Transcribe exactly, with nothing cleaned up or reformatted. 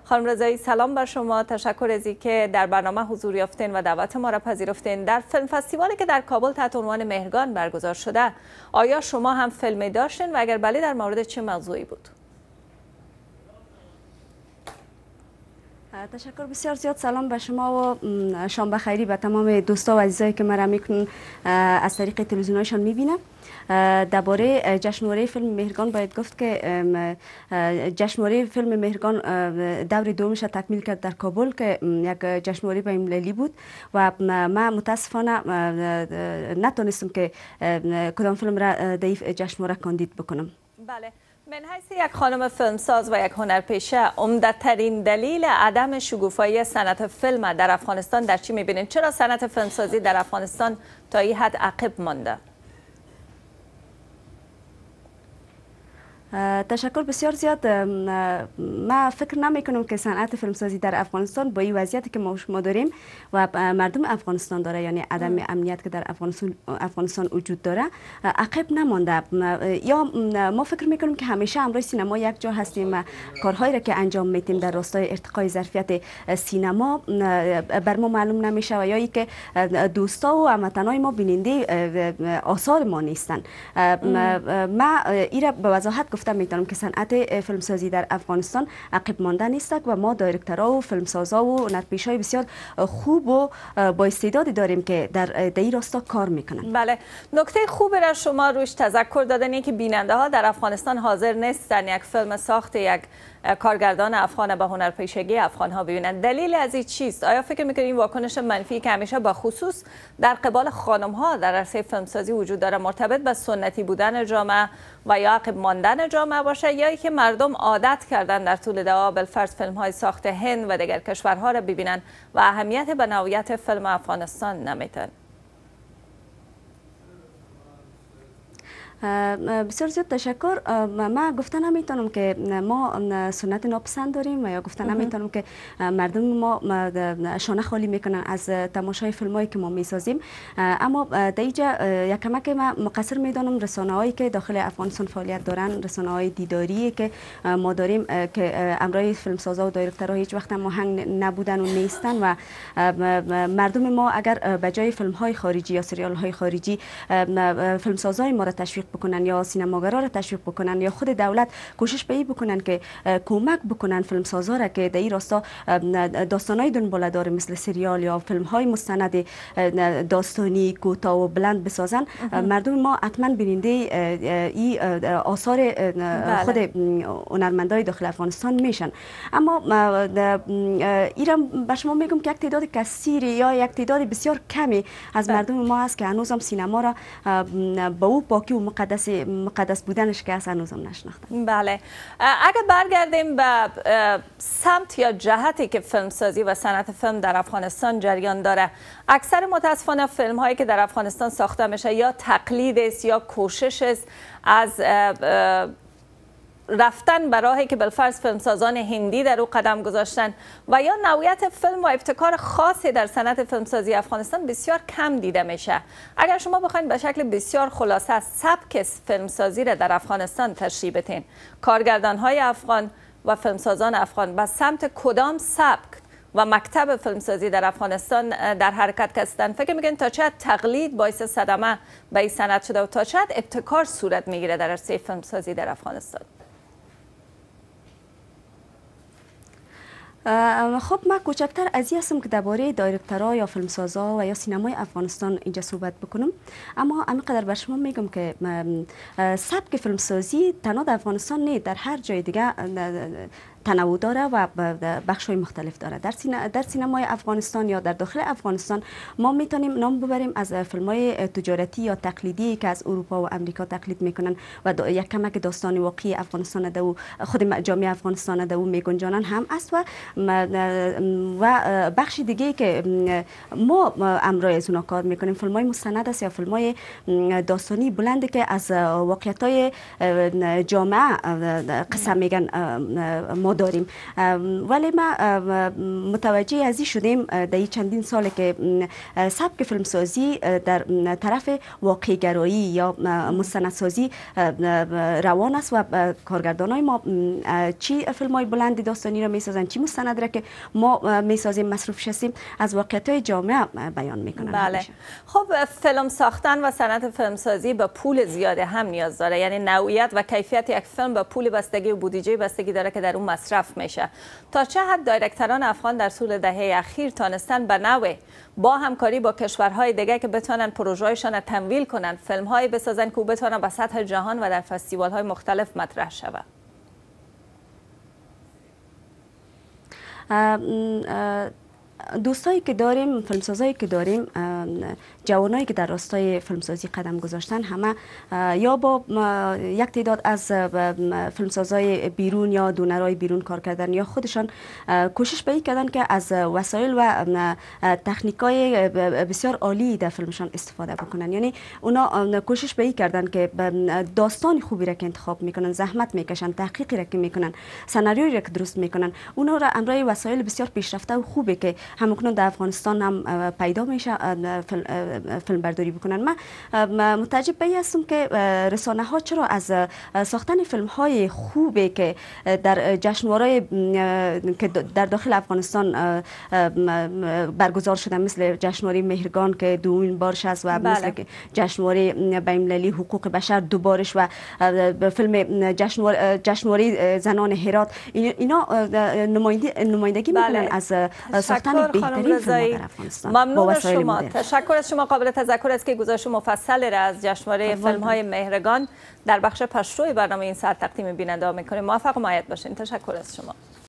خانم رضایی سلام بر شما، تشکر از اینکه در برنامه حضور یافتین و دعوت ما را پذیرفتین. در فیلم فستیوالی که در کابل تحت عنوان مهرگان برگزار شده، آیا شما هم فیلمی داشتین و اگر بله در مورد چه موضوعی بود؟ تشکر بسیار زیاد. سلام به شما و شام بخیری به تمام دوستا و عزیزایی که مرا میکنن از طریق تلویزیونایشان میبینم. درباره جشنواره فیلم مهرگان باید گفت که جشنواره فیلم مهرگان دور دومش تکمیل کرد در کابل که یک جشنواره بین‌المللی بود و من متاسفانه نتونستم که کدام فیلم را در جشنواره کاندید بکنم. بله، من حیث یک خانم فیلمساز و یک هنرپیشه، عمده‌ترین دلیل عدم شکوفایی صنعت فیلم در افغانستان در چی می‌بینید؟ چرا صنعت فیلمسازی در افغانستان تا این حد عقب مانده؟ تشکر بسیار زیاد. ما فکر نمی کنم که صنعت فیلمسازی در افغانستان با این وضعیتی که ما شما داریم و مردم افغانستان داره، یعنی عدم امنیت که در افغانستان افغانستان وجود داره، عقب نمانده. یا ما فکر می کنیم که همیشه امروز سینما یک جا هستیم و کارهایی را که انجام میدیم در راستای ارتقای ظرفیت سینما بر ما معلوم نمیشه و یا ای که دوستا و هموطنای ما بیننده آثار ما نیستن. ما ایرا به وضاحت گفتم میتونم که صنعت فیلمسازی در افغانستان عقب مانده نیست و ما دایرکترها و فیلمسازا و هنرپیشه‌های بسیار خوب و با استعدادی داریم که در این راستا کار میکنن. بله، نکته خوبی را شما روش تذکر دادن اینه که بیننده ها در افغانستان حاضر نیستن یک فیلم ساخت یک کارگردان افغان به هنرپیشگی افغان ها ببینند. دلیل از این چیست؟ آیا فکر میکنید این واکنش منفی که همیشه با خصوص در قبال خانم ها در عرصه فیلمسازی وجود داره مرتبط به سنتی بودن جامعه و یا عقب ماندن جامعه باشه، یا اینکه مردم عادت کردن در طول دوام بالفرض فیلم های ساخت هند و دیگر کشورها را ببینن و اهمیت به نوعیت فیلم افغانستان نمیتن؟ بسیار زیاد تشکر. ما گفته نمیتونم که ما سنت ناپسند داریم و یا گفته نمیتونم که مردم ما شانه خالی میکنن از تماشای فیلم هایی که ما میسازیم، اما در اینجا یک کمک ما مقصر میدانم رسانه هایی که داخل افغانستان فعالیت دارن، رسانه های دیداری که ما داریم که امرای فیلم سازا و دایرکترها هیچ وقت مهنگ نبودن و نیستن و مردم ما اگر به جای فیلم های خارجی یا سریال های خارجی فیلم سازای ما را تشویق بکنن یا سینماگرا را تشویق بکنن یا خود دولت کوشش به این بکنن که کمک بکنن فیلم سازا را که در این راستا داستانای دنباله‌دار مثل سریال یا فیلم های مستند داستانی کوتاه و بلند بسازن، مردم ما حتما بیننده این آثار خود هنرمندای داخل افغانستان میشن. اما ایران به شما میگم که یک تعداد کثیری یا یک تعداد بسیار کمی از مردم ما هست که هنوزم سینما را با او پاکی و مقدس مقدس بودنش که اصلا هنوزم نشناختن. بله، اگر برگردیم به سمت یا جهتی که فیلمسازی و صنعت فیلم در افغانستان جریان داره، اکثر متاسفانه فیلم هایی که در افغانستان ساخته میشه یا تقلید است یا کوشش است از رفتن به راهی که بالفرض فیلمسازان هندی در او قدم گذاشتن و یا نوعیت فیلم و ابتکار خاصی در صنعت فیلمسازی افغانستان بسیار کم دیده میشه. اگر شما بخواید به شکل بسیار خلاصه سبک فیلمسازی را در افغانستان تشریح بدین، کارگردان های افغان و فیلمسازان افغان به سمت کدام سبک و مکتب فیلمسازی در افغانستان در حرکت هستند؟ فکر میکنید تا چه تقلید باعث صدمه به این صنعت شده و تا چه ابتکار صورت میگیره در عرصه فیلمسازی در افغانستان؟ خب من کوچکتر از این هستم که درباره دایرکترها یا فیلمسازا و یا سینمای افغانستان اینجا صحبت بکنم، اما همینقدر به شما میگم که سبک فیلمسازی تنها در افغانستان نه، در هر جای دیگه تنوع داره و بخش‌های مختلف داره. در سینما در سینمای افغانستان یا در داخل افغانستان ما میتونیم نام ببریم از فیلم‌های تجارتی یا تقلیدی که از اروپا و امریکا تقلید میکنن و یک کمک داستان واقعی افغانستان ده و خود جامعه افغانستان ده و میگنجانن هم است و و بخش دیگه که ما امرای از اونها کار میکنیم فیلم‌های مستند است یا فیلم‌های داستانی بلندی که از واقعیت‌های جامعه قصه میگن. ما داریم. ولی ما متوجه از این شدیم در این چندین ساله که سبک فیلمسازی در طرف واقع‌گرایی یا مستندسازی روان است و کارگردانای ما چی فیلم‌های بلند داستانی را میسازن، چی مستند را که ما میسازیم مصروف شستیم از واقعیت‌های جامعه بیان میکنن. بله. خب فیلم ساختن و صنعت فیلمسازی به پول زیاده هم نیاز داره، یعنی نوعیت و کیفیت یک فیلم به پول بستگی و بودجه بستگی داره که در اون مصرف میشه. تا چه حد دایرکتران افغان در طول دهه اخیر تانستن به نوع با همکاری با کشورهای دیگه که بتونن پروژه‌هایشان تمویل کنن، فیلم‌های بسازن که بتونن به سطح جهان و در فستیوال‌های مختلف مطرح شود؟ دوستایی که داریم، فیلمسازایی که داریم، جوانایی که در راستای فیلمسازی قدم گذاشتن، همه یا با یک تعداد از فیلمسازای بیرون یا دونرای بیرون کار کردن یا خودشان کوشش به این کردن که از وسایل و تکنیکای بسیار عالی در فیلمشان استفاده بکنن. یعنی اونا کوشش به این کردن که داستان خوبی را که انتخاب میکنن، زحمت میکشن، تحقیقی را که میکنن، سناریویی را که درست میکنن، اونا را امرای وسایل بسیار پیشرفته و خوبه که همکنون در افغانستان هم پیدا میشه فیلم برداری بکنن. من متعجب به این هستم که رسانه ها چرا از ساختن فیلم های خوبه که در جشنواره که در داخل افغانستان برگزار شده، مثل جشنواره مهرگان که دومین بارش است و مثل جشنواره بین‌المللی حقوق بشر دوبارش و فیلم جشنواره جشنواره زنان هرات، اینا نمایندگی میکنن از ساختن بهترین فیلم در افغانستان. ممنون از شما. تشکر از شما. قابل تذکر است که گزارش مفصل را از جشنواره فیلم های مهرگان در بخش پشتوی برنامه این ساعت تقدیم بیننده ها میکنیم. موفق و مایت باشین. تشکر از شما.